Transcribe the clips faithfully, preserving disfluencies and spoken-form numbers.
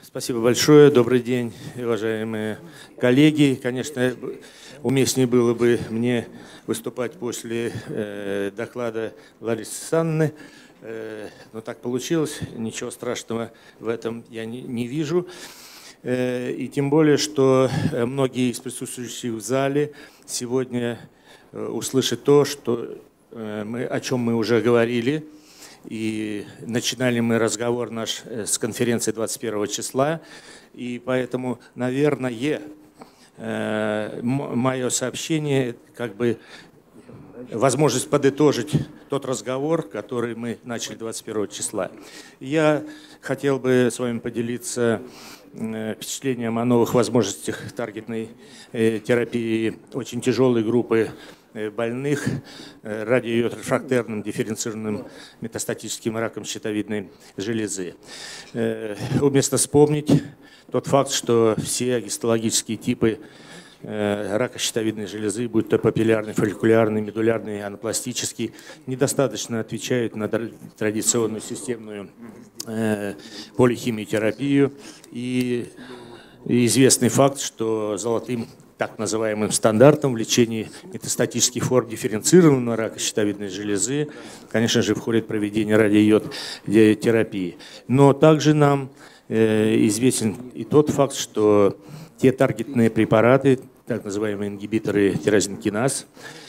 Спасибо большое. Добрый день, уважаемые коллеги. Конечно, уместнее было бы мне выступать после э, доклада Ларисы Санны, э, но так получилось. Ничего страшного в этом я не, не вижу. Э, и тем более, что многие из присутствующих в зале сегодня э, услышат то, что, э, мы, о чем мы уже говорили. И начинали мы разговор наш с конференции двадцать первого числа, и поэтому, наверное, мое сообщение как бы возможность подытожить тот разговор, который мы начали двадцать первого числа. Я хотел бы с вами поделиться впечатлением о новых возможностях таргетной терапии очень тяжелой группы больных радиорефрактерным дифференцированным метастатическим раком щитовидной железы. Уместно вспомнить тот факт, что все гистологические типы рака щитовидной железы, будь то папиллярный, фолликулярный, медулярный, анапластический, недостаточно отвечают на традиционную системную полихимиотерапию. И известный факт, что золотым так называемым стандартом в лечении метастатических форм дифференцированного рака щитовидной железы, конечно же, входит проведение радиойод-терапии. Но также нам э, известен и тот факт, что те таргетные препараты, так называемые ингибиторы тирозинкиназ,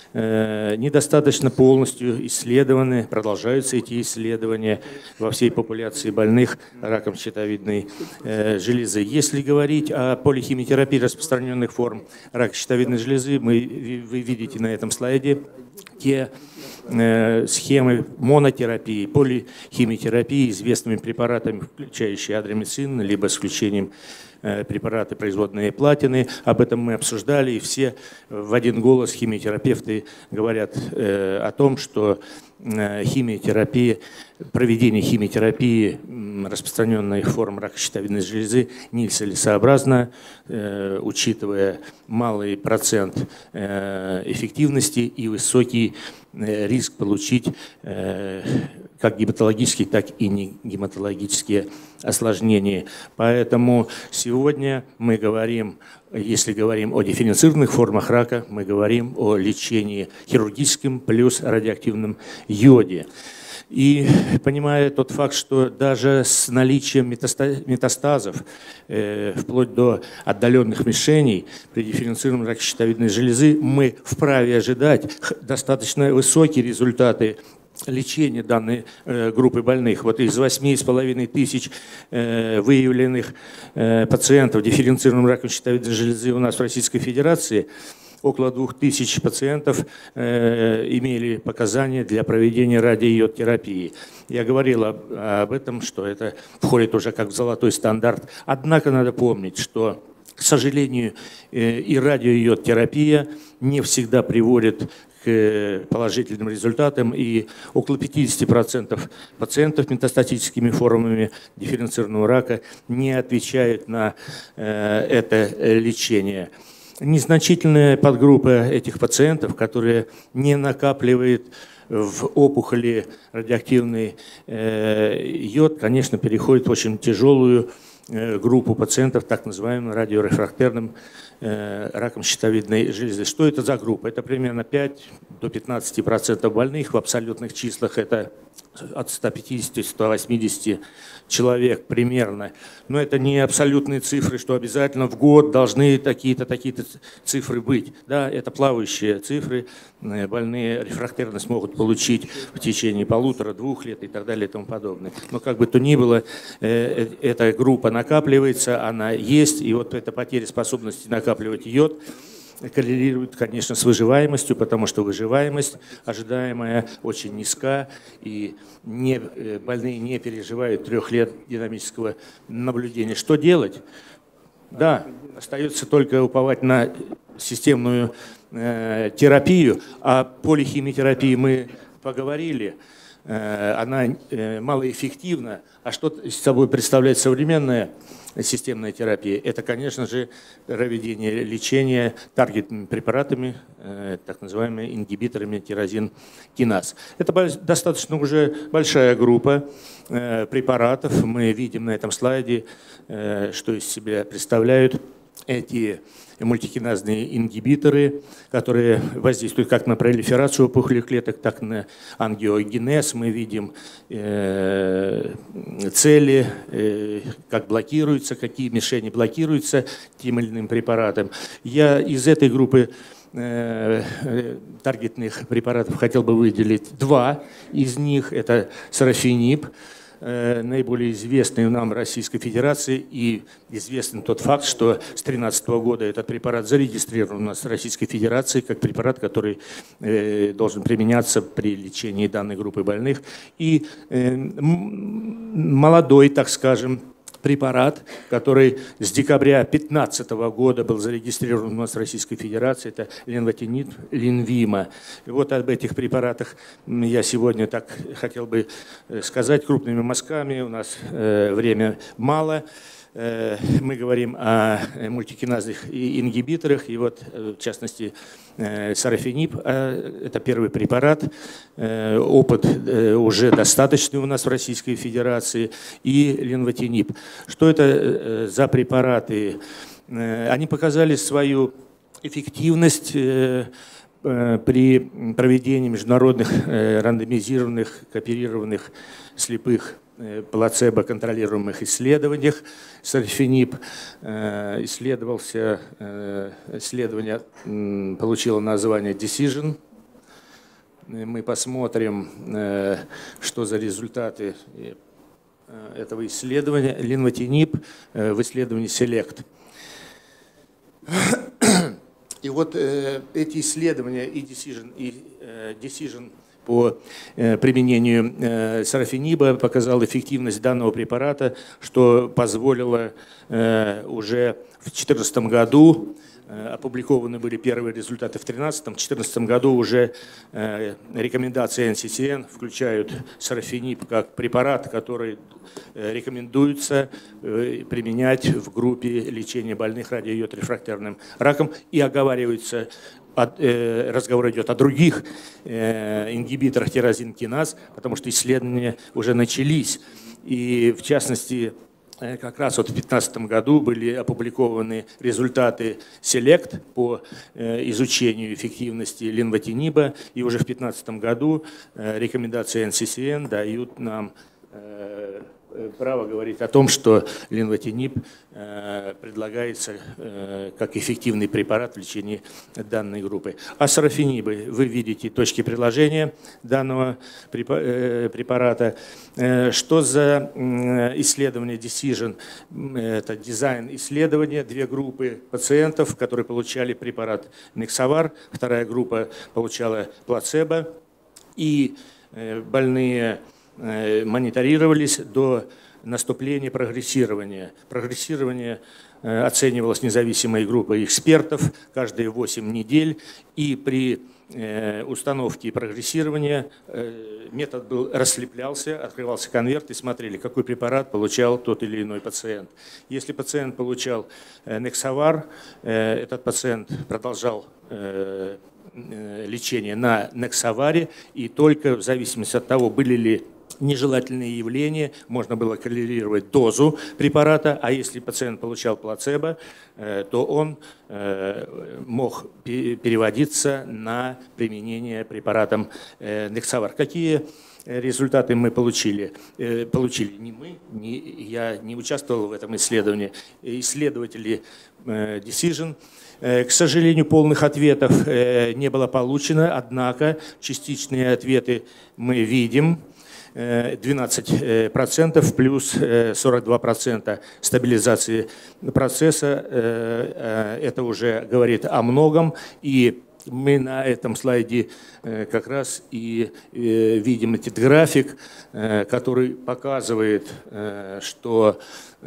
э, недостаточно полностью исследованы, продолжаются эти исследования во всей популяции больных раком щитовидной э, железы. Если говорить о полихимиотерапии распространенных форм рака щитовидной железы, мы, вы видите на этом слайде те э, схемы монотерапии, полихимиотерапии известными препаратами, включающие адромицин, либо с включением препараты производные платины. Об этом мы обсуждали, и все в один голос химиотерапевты говорят э, о том, что э, химиотерапия, проведение химиотерапии распространенных форм рака щитовидной железы нецелесообразно, э, учитывая малый процент э, эффективности и высокий э, риск получить э, как гематологические, так и не гематологические осложнения. Поэтому сегодня мы говорим, если говорим о дифференцированных формах рака, мы говорим о лечении хирургическом плюс радиоактивном йоде. И понимая тот факт, что даже с наличием метастазов, э, вплоть до отдаленных мишеней при дифференцированном раке щитовидной железы, мы вправе ожидать достаточно высокие результаты лечения данной э, группы больных. Вот из восьми с половиной тысяч э, выявленных э, пациентов дифференцированным раком щитовидной железы у нас в Российской Федерации около двух тысяч пациентов э, имели показания для проведения радиойод-терапии. Я говорил об, об этом, что это входит уже как в золотой стандарт. Однако надо помнить, что, к сожалению, э, и радиойод-терапия не всегда приводит к положительным результатам, и около пятидесяти процентов пациентов с метастатическими формами дифференцированного рака не отвечают на э, это лечение. Незначительная подгруппа этих пациентов, которые не накапливают в опухоли радиоактивный э, йод, конечно, переходит в очень тяжелую э, группу пациентов, так называемым радиорефрактерным э, раком щитовидной железы. Что это за группа? Это примерно пять до пятнадцати процентов больных, в абсолютных числах это от ста пятидесяти до ста восьмидесяти человек примерно. Но это не абсолютные цифры, что обязательно в год должны такие-то, такие-то цифры быть. Да, это плавающие цифры. Больные рефрактерность могут получить в течение полутора-двух лет и так далее и тому подобное. Но как бы то ни было, эта группа накапливается, она есть, и вот эта потеря способности накапливать йод коррелирует, конечно, с выживаемостью, потому что выживаемость ожидаемая очень низка, и не, больные не переживают трех лет динамического наблюдения. Что делать? Да, остается только уповать на системную э, терапию, о полихимиотерапии мы поговорили. Она малоэффективна. А что из собой представляет современная системной терапии, это, конечно же, проведение лечения таргетными препаратами, так называемыми ингибиторами тирозин-киназ. Это достаточно уже большая группа препаратов. Мы видим на этом слайде, что из себя представляют эти мультикиназные ингибиторы, которые воздействуют как на пролиферацию опухолевых клеток, так и на ангиогенез. Мы видим э, цели, э, как блокируются, какие мишени блокируются тем или иным препаратом. Я из этой группы э, таргетных препаратов хотел бы выделить два из них. Это сарафинип, наиболее известный нам Российской Федерации, и известен тот факт, что с две тысячи тринадцатого года этот препарат зарегистрирован у нас в Российской Федерации как препарат, который должен применяться при лечении данной группы больных. И молодой, так скажем, препарат, который с декабря две тысячи пятнадцатого года был зарегистрирован у нас в Российской Федерации, это ленвотиниб, ленвима. И вот об этих препаратах я сегодня так хотел бы сказать крупными мазками. У нас э, время мало. Э, мы говорим о мультикиназных ингибиторах, и вот, в частности, сарафинип – это первый препарат, опыт уже достаточный у нас в Российской Федерации, и ленвотиниб. Что это за препараты? Они показали свою эффективность при проведении международных рандомизированных, кооперированных слепых плацебо-контролируемых исследованиях. Сарафинип исследовался, исследование получило название Decision. Мы посмотрим, что за результаты этого исследования. Ленвотиниб в исследовании Select. И вот эти исследования и Decision, и Decision по применению сарафиниба показал эффективность данного препарата, что позволило уже в две тысячи четырнадцатом году, опубликованы были первые результаты в две тысячи тринадцатом, в две тысячи четырнадцатом году уже рекомендации эн си си эн включают сарафинип как препарат, который рекомендуется применять в группе лечения больных радиойод-рефрактерным раком, и оговаривается, разговор идет о других ингибиторах тирозин-киназ, потому что исследования уже начались. И в частности, как раз вот в две тысячи пятнадцатом году были опубликованы результаты Select по изучению эффективности ленвотиниба, и уже в две тысячи пятнадцатом году рекомендации эн си си эн дают нам право говорить о том, что ленвотиниб предлагается как эффективный препарат в лечении данной группы. А сарафинибы, вы видите точки приложения данного препарата. Что за исследование Decision? Это дизайн исследования. Две группы пациентов, которые получали препарат Нексавар, вторая группа получала плацебо, и больные мониторировались до наступления прогрессирования. Прогрессирование оценивалось независимой группой экспертов каждые восемь недель, и при установке прогрессирования метод был, расслеплялся, открывался конверт, и смотрели, какой препарат получал тот или иной пациент. Если пациент получал Нексавар, этот пациент продолжал лечение на Нексаваре, и только в зависимости от того, были ли нежелательные явления, можно было коррелировать дозу препарата, а если пациент получал плацебо, то он мог переводиться на применение препаратом Нексавар. Какие результаты мы получили? Получили не мы, не, я не участвовал в этом исследовании, исследователи Decision. К сожалению, полных ответов не было получено, однако частичные ответы мы видим. двенадцать процентов плюс сорок два процента стабилизации процесса. Это уже говорит о многом. И мы на этом слайде как раз и видим этот график, который показывает, что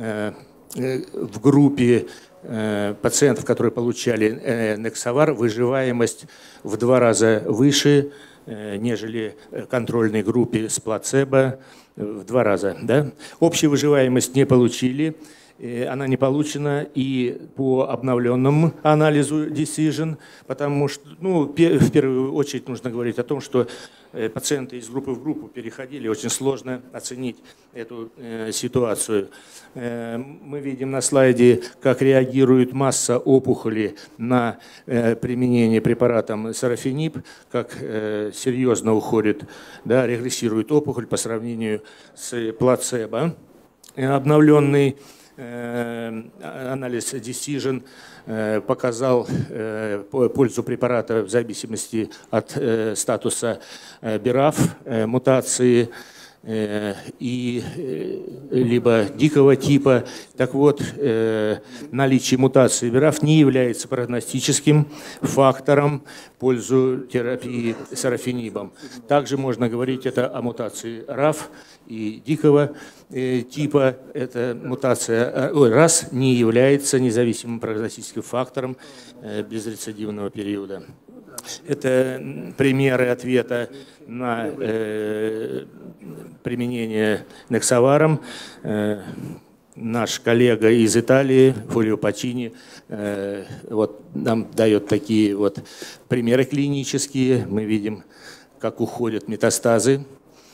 в группе пациентов, которые получали Нексавар, выживаемость в два раза выше, нежели контрольной группе с плацебо, в два раза. Да? Общую выживаемость не получили она не получена и по обновленному анализу Decision, потому что, ну, в первую очередь нужно говорить о том, что пациенты из группы в группу переходили, очень сложно оценить эту ситуацию. Мы видим на слайде, как реагирует масса опухоли на применение препаратом сарафенип, как серьезно уходит, да, регрессирует опухоль по сравнению с плацебо. Обновленный анализ Decision показал пользу препарата в зависимости от статуса би раф, мутации и либо дикого типа. Так вот, наличие мутации би раф не является прогностическим фактором в пользу терапии сарафенибом. Также можно говорить это о мутации раф и дикого типа. Эта мутация ой, раз не является независимым прогностическим фактором безрецидивного периода. Это примеры ответа на э, применение нексаваром. Э, наш коллега из Италии, Фулио Пачини, э, вот, нам дает такие вот примеры клинические. Мы видим, как уходят метастазы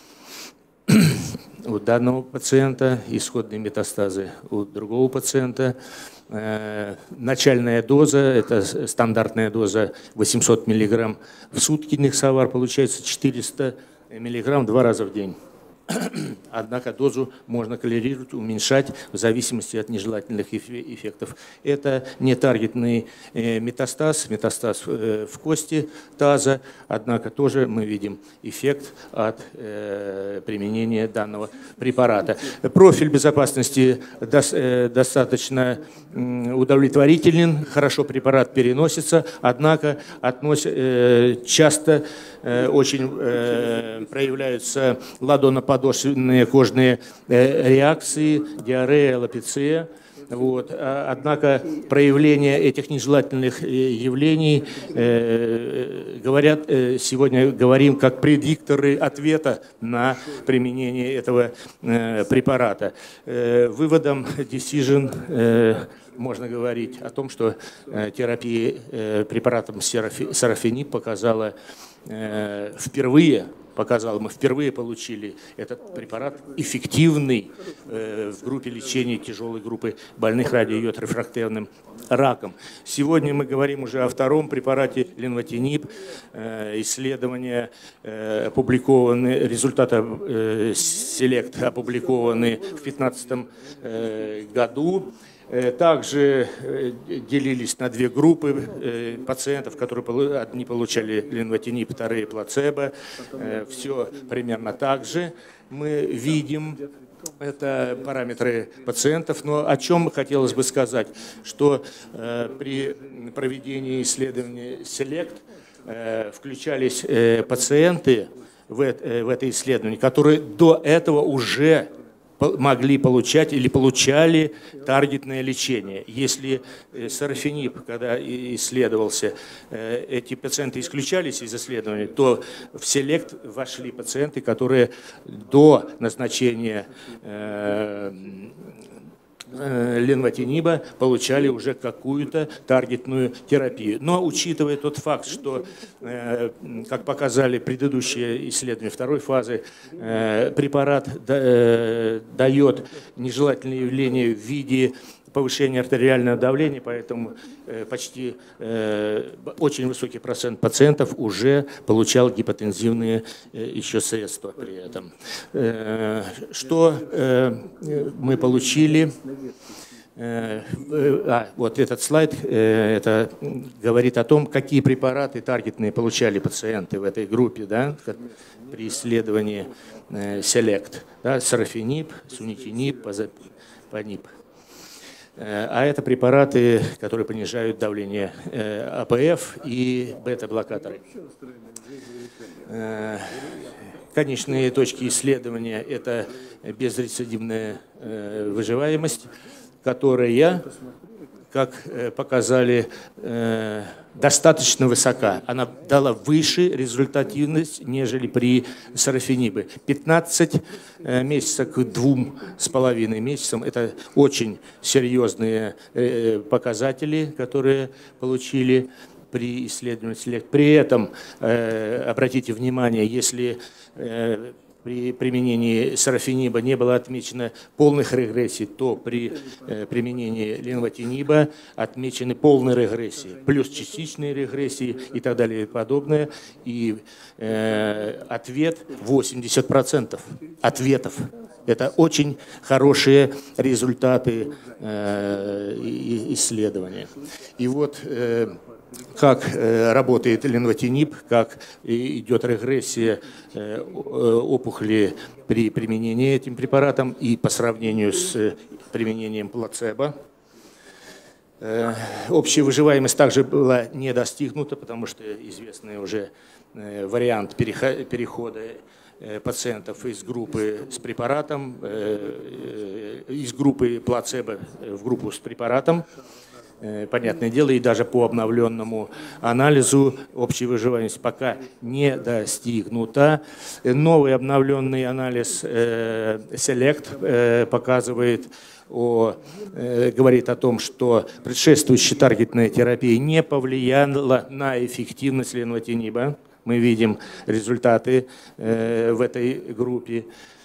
у данного пациента, исходные метастазы у другого пациента. Начальная доза, это стандартная доза восемьсот миллиграмм в сутки нексавар, получается четыреста миллиграмм два раза в день. Однако дозу можно колерировать, уменьшать в зависимости от нежелательных эффектов. Это не таргетный метастаз, метастаз в кости таза, однако тоже мы видим эффект от применения данного препарата. Профиль безопасности достаточно удовлетворителен, хорошо препарат переносится, однако относ... часто очень проявляются ладоноподошвенные кожные реакции, диарея, аллопеция. Вот. Однако проявление этих нежелательных явлений э, говорят, э, сегодня говорим как предикторы ответа на применение этого э, препарата. Э, выводом Decision э, можно говорить о том, что э, терапия э, препаратом сарафенип показала э, впервые, показал, мы впервые получили этот препарат эффективный э, в группе лечения тяжелой группы больных радиойод-рефрактерным раком. Сегодня мы говорим уже о втором препарате ленвотинип. Э, исследования э, опубликованы, результаты э, селект опубликованы в две тысячи пятнадцатом э, году. Также делились на две группы пациентов, которые одни получали ленвотинип, вторые плацебо. Все примерно так же мы видим. Это параметры пациентов. Но о чем хотелось бы сказать, что при проведении исследования селект включались пациенты в это исследование, которые до этого уже могли получать или получали таргетное лечение. Если сарафенип, когда исследовался, эти пациенты исключались из исследования, то в селект вошли пациенты, которые до назначения ленвотиниба получали уже какую-то таргетную терапию. Но учитывая тот факт, что, как показали предыдущие исследования второй фазы, препарат дает нежелательные явления в виде повышения артериального давления, поэтому почти очень высокий процент пациентов уже получал гипотензивные еще средства при этом. Что мы получили? А, вот этот слайд, это говорит о том, какие препараты таргетные получали пациенты в этой группе, да, при исследовании селект. Да, сарафенип, сунитинип, пазопанип. А это препараты, которые понижают давление а пэ эф и бета-блокаторы. Конечные точки исследования – это безрецидивная выживаемость, которая как показали, достаточно высока. Она дала выше результативность, нежели при сарафенибе. пятнадцать месяцев к двум с половиной месяцам. Это очень серьезные показатели, которые получили при исследовании. При этом, обратите внимание, если при применении сарафениба не было отмечено полных регрессий, то при э, применении ленвотиниба отмечены полные регрессии, плюс частичные регрессии и так далее и подобное. И э, ответ восемьдесят процентов ответов. Это очень хорошие результаты э, исследования. И вот э, как работает ленвотиниб, как идет регрессия опухоли при применении этим препаратом и по сравнению с применением плацебо. Общая выживаемость также была не достигнута, потому что известный уже вариант перехода пациентов из группы с препаратом, из группы плацебо в группу с препаратом. Понятное дело, и даже по обновленному анализу общей выживаемости пока не достигнута. Новый обновленный анализ SELECT показывает, о, говорит о том, что предшествующая таргетная терапия не повлияла на эффективность ленвотиниба. Мы видим результаты в этой группе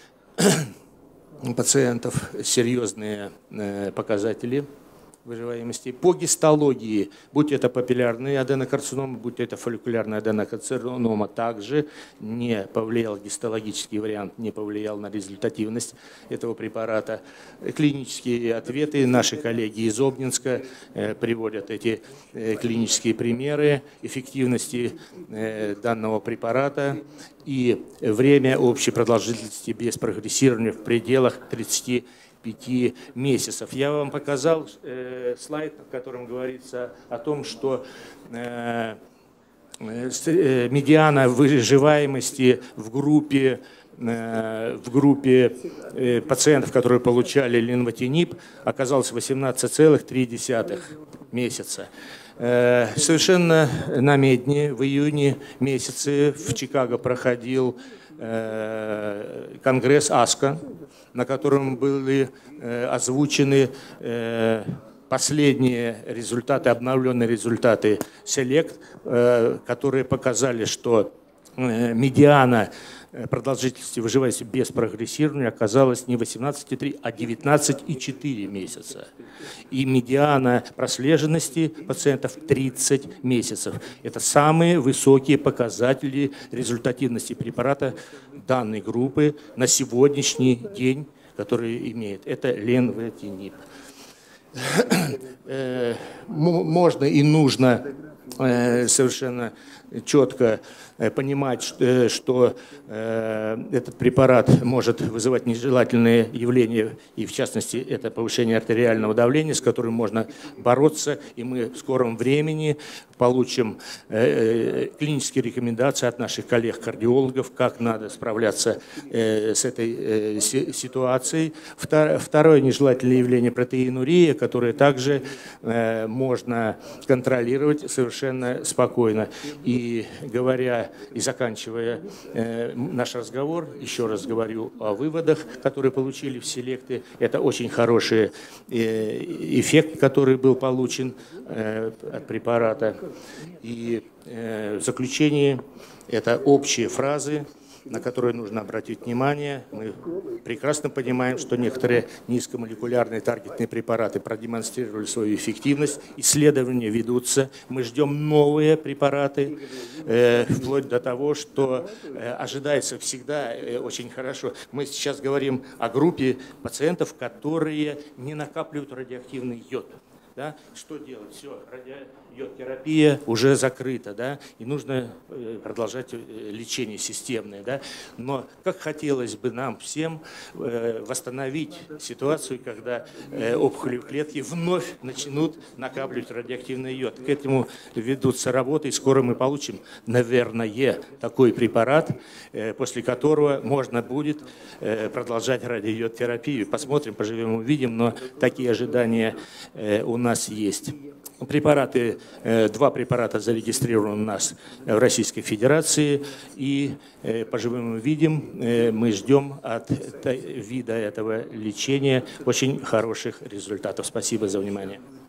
пациентов, серьезные показатели выживаемости. По гистологии, будь это папиллярные аденокарцинома, будь это фолликулярная аденокарцинома, также не повлиял, гистологический вариант не повлиял на результативность этого препарата. Клинические ответы, наши коллеги из Обнинска э, приводят эти э, клинические примеры эффективности э, данного препарата и время общей продолжительности без прогрессирования в пределах тридцати пяти месяцев. Я вам показал э, слайд, в котором говорится о том, что э, э, медиана выживаемости в группе, э, в группе э, пациентов, которые получали ленвотиниб, оказалась восемнадцать целых три десятых месяца. Э, совершенно намедни в июне месяце в Чикаго проходил э, конгресс АСКО, на котором были э, озвучены э, последние результаты, обновленные результаты SELECT, э, которые показали, что э, медиана продолжительности выживаемости без прогрессирования оказалась не восемнадцать целых три, а девятнадцать целых четыре месяца. И медиана прослеженности пациентов тридцать месяцев. Это самые высокие показатели результативности препарата данной группы на сегодняшний день, который имеет. Это ленвотиниб. Можно и нужно совершенно четко понимать, что этот препарат может вызывать нежелательные явления, и в частности это повышение артериального давления, с которым можно бороться, и мы в скором времени получим клинические рекомендации от наших коллег-кардиологов, как надо справляться с этой ситуацией. Второе нежелательное явление – протеинурия, которое также можно контролировать совершенно спокойно. И говоря и заканчивая э, наш разговор, еще раз говорю о выводах, которые получили в селекте. Это очень хороший э, эффект, который был получен э, от препарата. И э, в заключении это общие фразы, на которые нужно обратить внимание. Мы прекрасно понимаем, что некоторые низкомолекулярные таргетные препараты продемонстрировали свою эффективность. Исследования ведутся. Мы ждем новые препараты, э, вплоть до того, что э, ожидается всегда э, очень хорошо. Мы сейчас говорим о группе пациентов, которые не накапливают радиоактивный йод. Да? Что делать? Все, радиойод-терапия уже закрыта, да? И нужно продолжать лечение системное. Да? Но как хотелось бы нам всем восстановить ситуацию, когда опухолевые клетки вновь начнут накапливать радиоактивный йод. К этому ведутся работы, и скоро мы получим, наверное, такой препарат, после которого можно будет продолжать радиойод-терапию. Посмотрим, поживем, увидим, но такие ожидания у нас нас есть. Препараты, два препарата зарегистрированы у нас в Российской Федерации, и по живым видим мы ждем от вида этого лечения очень хороших результатов. Спасибо за внимание.